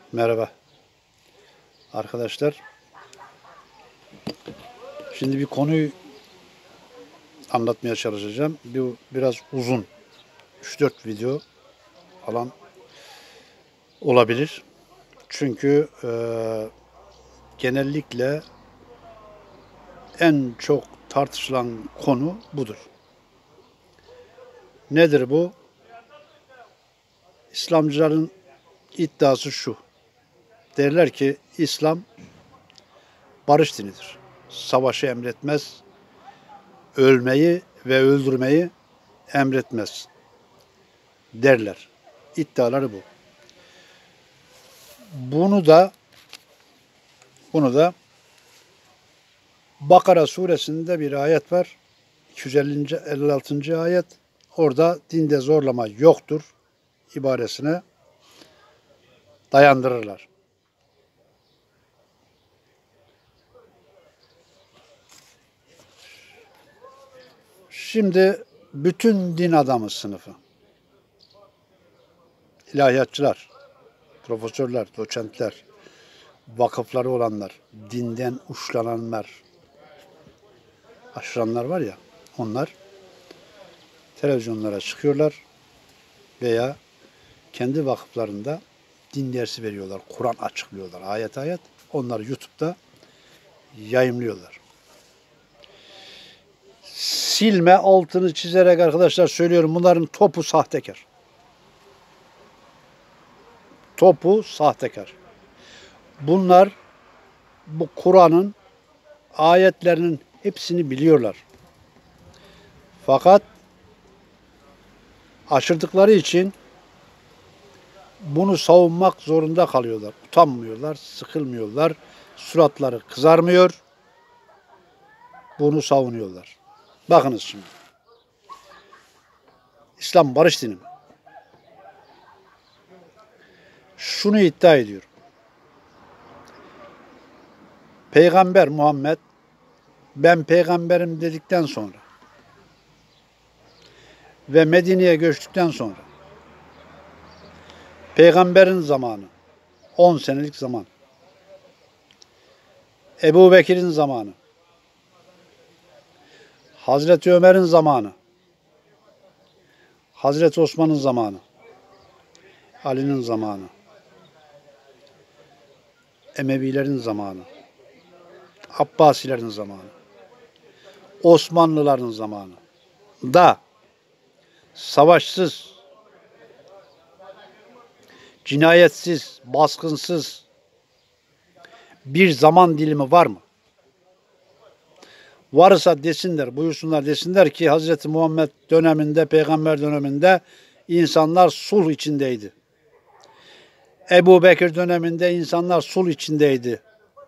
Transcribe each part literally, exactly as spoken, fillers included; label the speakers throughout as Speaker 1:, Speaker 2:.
Speaker 1: Merhaba arkadaşlar. Şimdi bir konuyu anlatmaya çalışacağım. Bu biraz uzun. üç dört video falan olabilir. Çünkü e, genellikle en çok tartışılan konu budur. Nedir bu? İslamcıların iddiası şu. Derler ki İslam barış dinidir. Savaşı emretmez, ölmeyi ve öldürmeyi emretmez derler. İddiaları bu. Bunu da bunu da Bakara suresinde bir ayet var. iki yüz elli altıncı ayet. Orada dinde zorlama yoktur ibaresine dayandırırlar. Şimdi bütün din adamı sınıfı, ilahiyatçılar, profesörler, doçentler, vakıfları olanlar, dinden uçlananlar, aşıranlar var ya, onlar televizyonlara çıkıyorlar veya kendi vakıflarında din dersi veriyorlar, Kur'an açıklıyorlar, ayet ayet. Onları YouTube'da yayımlıyorlar. Silme altını çizerek arkadaşlar söylüyorum, bunların topu sahtekar. Topu sahtekar. Bunlar bu Kur'an'ın ayetlerinin hepsini biliyorlar. Fakat aşırdıkları için bunu savunmak zorunda kalıyorlar. Utanmıyorlar, sıkılmıyorlar. Suratları kızarmıyor. Bunu savunuyorlar. Bakınız şimdi. İslam barış dini mi? Şunu iddia ediyor. Peygamber Muhammed ben peygamberim dedikten sonra ve Medine'ye göçtükten sonra peygamberin zamanı on senelik zaman. Ebu Bekir'in zamanı. Hazreti Ömer'in zamanı. Hazreti Osman'ın zamanı. Ali'nin zamanı. Emevilerin zamanı. Abbasilerin zamanı. Osmanlıların zamanı. Da savaşsız, cinayetsiz, baskınsız bir zaman dilimi var mı? Varsa desinler, buyursunlar desinler ki Hazreti Muhammed döneminde, peygamber döneminde insanlar sulh içindeydi. Ebu Bekir döneminde insanlar sulh içindeydi.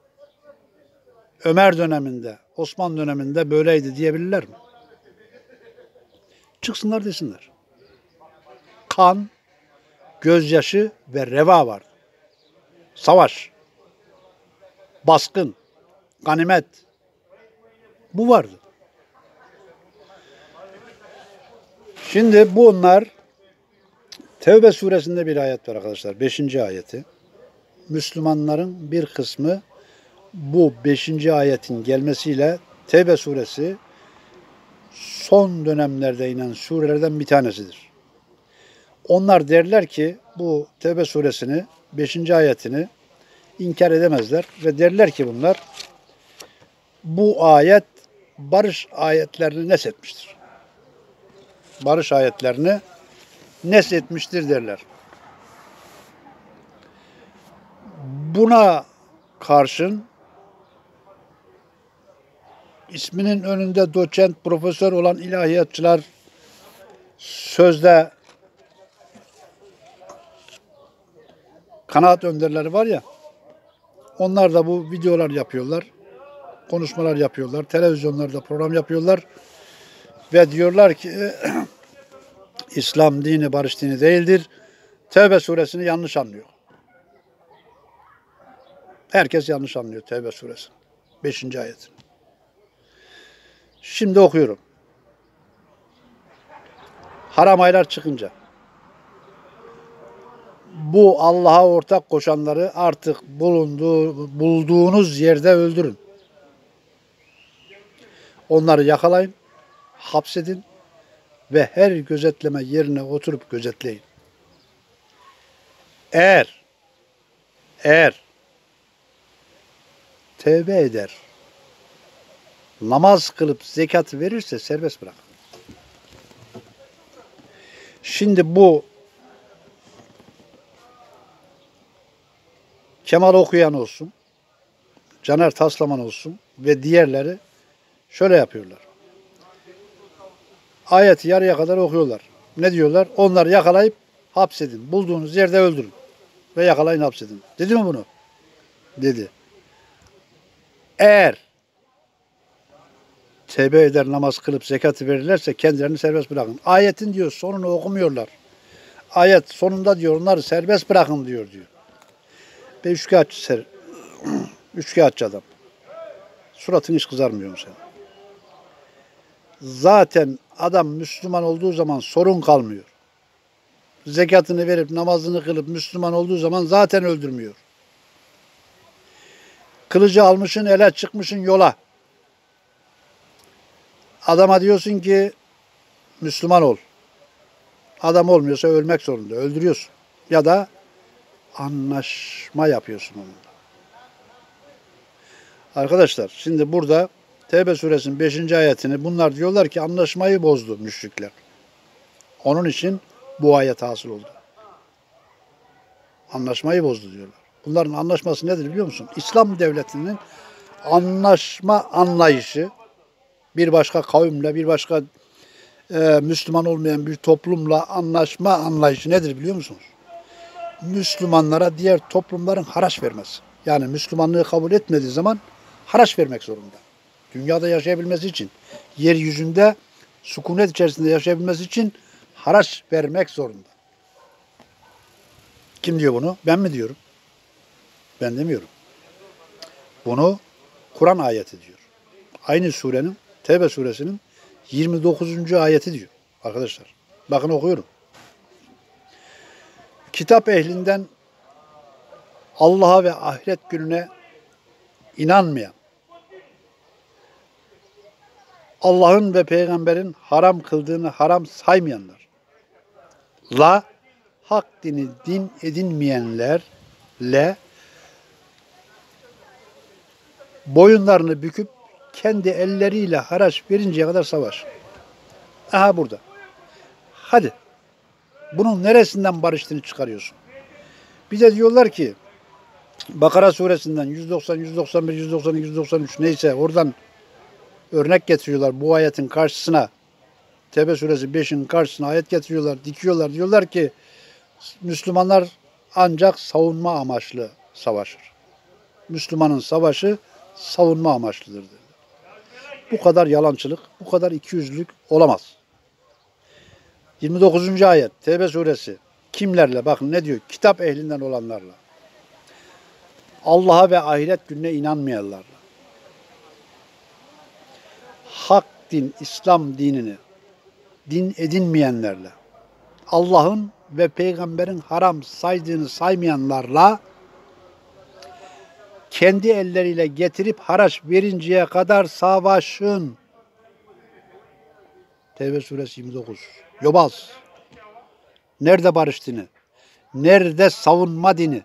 Speaker 1: Ömer döneminde, Osman döneminde böyleydi diyebilirler mi? Çıksınlar desinler. Kan, gözyaşı ve reva vardı. Savaş, baskın, ganimet. Bu vardı. Şimdi bunlar Tevbe suresinde bir ayet var arkadaşlar. Beşinci ayeti. Müslümanların bir kısmı bu beşinci ayetin gelmesiyle Tevbe suresi son dönemlerde inen surelerden bir tanesidir. Onlar derler ki bu Tevbe suresini beşinci ayetini inkar edemezler ve derler ki bunlar bu ayet barış ayetlerini neshetmiştir. Barış ayetlerini neshetmiştir derler. Buna karşın isminin önünde doçent, profesör olan ilahiyatçılar sözde kanaat önderleri var ya, onlar da bu videolar yapıyorlar, konuşmalar yapıyorlar, televizyonlarda program yapıyorlar ve diyorlar ki İslam dini barış dini değildir. Tevbe suresini yanlış anlıyor. Herkes yanlış anlıyor Tevbe suresini. beşinci ayetini. Şimdi okuyorum. Haram aylar çıkınca bu Allah'a ortak koşanları artık bulunduğu, bulduğunuz yerde öldürün. Onları yakalayın, hapsedin ve her gözetleme yerine oturup gözetleyin. Eğer, eğer tevbe eder, namaz kılıp zekat verirse serbest bırakın. Şimdi bu Kemal Okuyan olsun, Caner Taslaman olsun ve diğerleri şöyle yapıyorlar. Ayeti yarıya kadar okuyorlar. Ne diyorlar? Onları yakalayıp hapsedin. Bulduğunuz yerde öldürün. Ve yakalayın hapsedin. Dedi mi bunu? Dedi. Eğer tevbe eder, namaz kılıp zekatı verirlerse kendilerini serbest bırakın. Ayetin diyor sonunu okumuyorlar. Ayet sonunda diyor onları serbest bırakın diyor diyor. Ve üçkağıtçı ser, üçkağıtçı adam. Suratın hiç kızarmıyor mu senin? Zaten adam Müslüman olduğu zaman sorun kalmıyor. Zekatını verip namazını kılıp Müslüman olduğu zaman zaten öldürmüyor. Kılıcı almışın, ele çıkmışın yola. Adama diyorsun ki Müslüman ol. Adam olmuyorsa ölmek zorunda. Öldürüyorsun. Ya da anlaşma yapıyorsun onunla. Arkadaşlar şimdi burada Tevbe suresinin beşinci ayetini bunlar diyorlar ki anlaşmayı bozdu müşrikler. Onun için bu ayet hasıl oldu. Anlaşmayı bozdu diyorlar. Bunların anlaşması nedir biliyor musun? İslam devletinin anlaşma anlayışı bir başka kavimle, bir başka e, Müslüman olmayan bir toplumla anlaşma anlayışı nedir biliyor musunuz? Müslümanlara diğer toplumların haraç vermesi. Yani Müslümanlığı kabul etmediği zaman haraç vermek zorunda. Dünyada yaşayabilmesi için, yeryüzünde sükunet içerisinde yaşayabilmesi için haraç vermek zorunda. Kim diyor bunu? Ben mi diyorum? Ben demiyorum. Bunu Kur'an ayeti diyor. Aynı surenin, Tevbe suresinin yirmi dokuzuncu ayeti diyor arkadaşlar. Bakın okuyorum. Kitap ehlinden Allah'a ve ahiret gününe inanmayan, Allah'ın ve peygamberin haram kıldığını haram saymayanlar, la hak dini din edinmeyenlerle boyunlarını büküp kendi elleriyle haraç verinceye kadar savaş. Aha burada. Hadi. Bunun neresinden barıştığını çıkarıyorsun. Bize diyorlar ki Bakara suresinden yüz doksan, yüz doksan bir, yüz doksan iki, yüz doksan üç neyse oradan örnek getiriyorlar bu ayetin karşısına. Tevbe suresi beşin karşısına ayet getiriyorlar, dikiyorlar. Diyorlar ki Müslümanlar ancak savunma amaçlı savaşır. Müslümanın savaşı savunma amaçlıdır dedi. Bu kadar yalancılık, bu kadar ikiyüzlülük olamaz. yirmi dokuzuncu ayet Tevbe suresi kimlerle? Bakın ne diyor? Kitap ehlinden olanlarla. Allah'a ve ahiret gününe inanmayanlarla. Hak din, İslam dinini din edinmeyenlerle. Allah'ın ve peygamberin haram saydığını saymayanlarla kendi elleriyle getirip haraç verinceye kadar savaşın. Tevbe suresi yirmi dokuz. Yobaz. Nerede barış dini? Nerede savunma dini?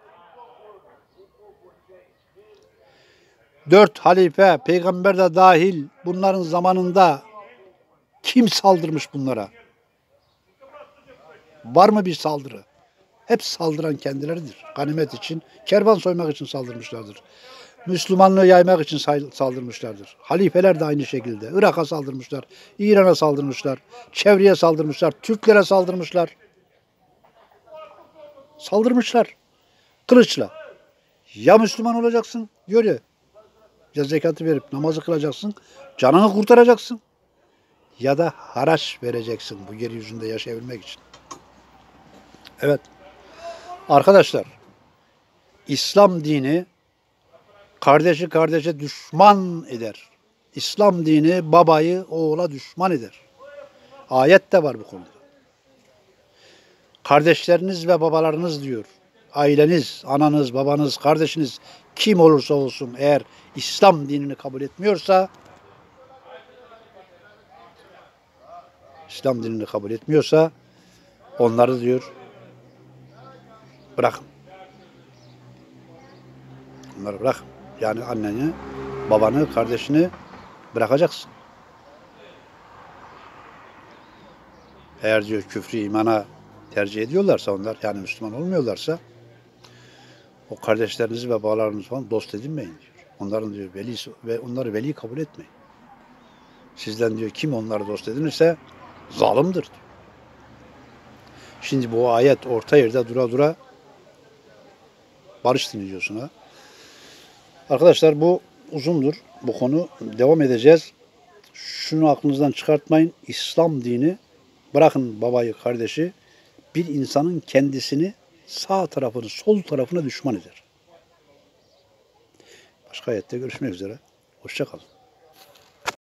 Speaker 1: Dört halife, peygamber de dahil bunların zamanında kim saldırmış bunlara? Var mı bir saldırı? Hep saldıran kendileridir. Ganimet için, kervan soymak için saldırmışlardır. Müslümanlığı yaymak için saldırmışlardır. Halifeler de aynı şekilde. Irak'a saldırmışlar, İran'a saldırmışlar, çevreye saldırmışlar, Türklere saldırmışlar. Saldırmışlar. Kılıçla. Ya Müslüman olacaksın, diyor ya. Ya zekatı verip namazı kılacaksın, canını kurtaracaksın. Ya da haraç vereceksin bu yeryüzünde yaşayabilmek için. Evet. Arkadaşlar, İslam dini kardeşi kardeşe düşman eder. İslam dini babayı oğula düşman eder. Ayet de var bu konuda. kardeşleriniz ve babalarınız diyor. Aileniz, ananız, babanız, kardeşiniz kim olursa olsun eğer İslam dinini kabul etmiyorsa, İslam dinini kabul etmiyorsa onları diyor bırakın. Onları bırak. Yani anneni, babanı, kardeşini bırakacaksın. Eğer diyor küfrü imana tercih ediyorlarsa onlar, yani Müslüman olmuyorlarsa, o kardeşlerinizi ve babalarınızı falan dost edinmeyin diyor. Onların diyor velisi ve onları veli kabul etmeyin. Sizden diyor kim onları dost edinirse zalimdir diyor. Şimdi bu ayet orta yerde dura dura barış dini diyorsun ha. Arkadaşlar bu uzundur. Bu konu devam edeceğiz. Şunu aklınızdan çıkartmayın. İslam dini, bırakın babayı, kardeşi, bir insanın kendisini, sağ tarafını, sol tarafına düşman eder. Başka ayette görüşmek üzere. Hoşça kalın.